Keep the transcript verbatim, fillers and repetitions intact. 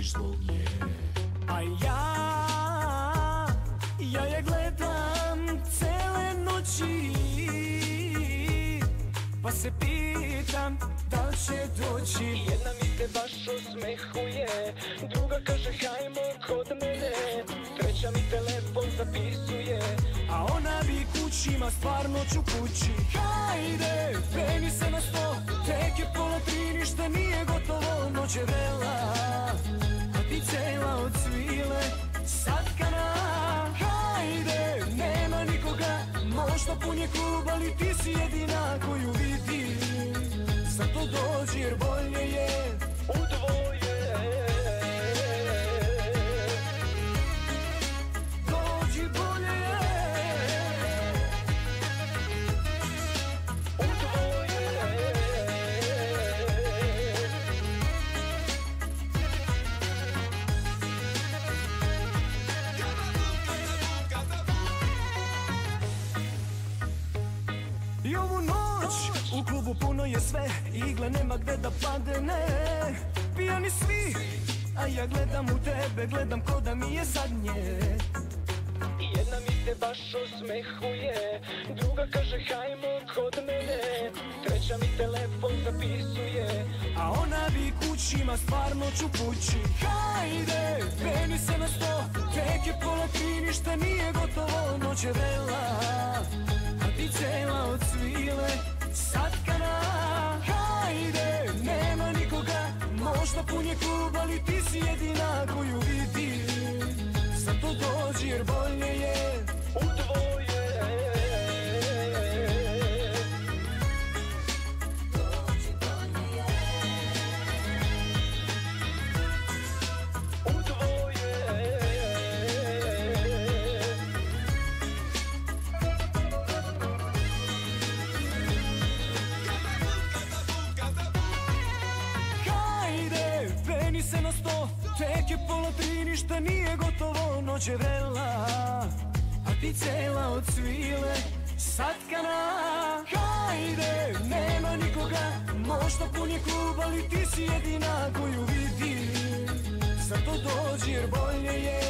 vidiš zbog nje. A ja, ja je gledam cele noći, pa se pitam da li će doći. Jedna mi se baš osmehuje, druga kaže hajmo kod mene, treća mi telefon zapisuje, a ona bi kućima, stvarno ću kući. Hajde, peni se na sto, tek je pola tri, ništa nije gotovo, noć je vela, a ti cela od svile, satkana. Hajde, nema nikoga, možda pun je klub, ali ti si jedina koju vidim. Zato dođi jer bolje je u dvoje. Dođi bolje je u dvoje. I ovu noć u klubu puno je sve, igle nema gde da padne. Pijani svi, a ja gledam u tebe, gledam ko da mi je zadnje. Jedna mi se baš osmehuje, druga kaže hajmo kod mene, treća mi telefon zapisuje, a ona bi kućima, stvarno ću kući. Hajde, peni se na sto, tek je pola tri, ništa nije gotovo, noć je vela, a ti cela od svile, satkana. Hajde, nema nikoga, možda pun je klub, ali ti si jedina koju vidim. Zato dođi jer bolje je u dvoje. Dođi bolje je u dvoje. Hajde, peni se na sto, tek je pola tri, ništa nije gotovo, noć je vrela, a ti cela od svile, satkana. Hajde, nema nikoga, možda pun je klub, ali ti si jedina koju vidim. Zato dođi jer bolje je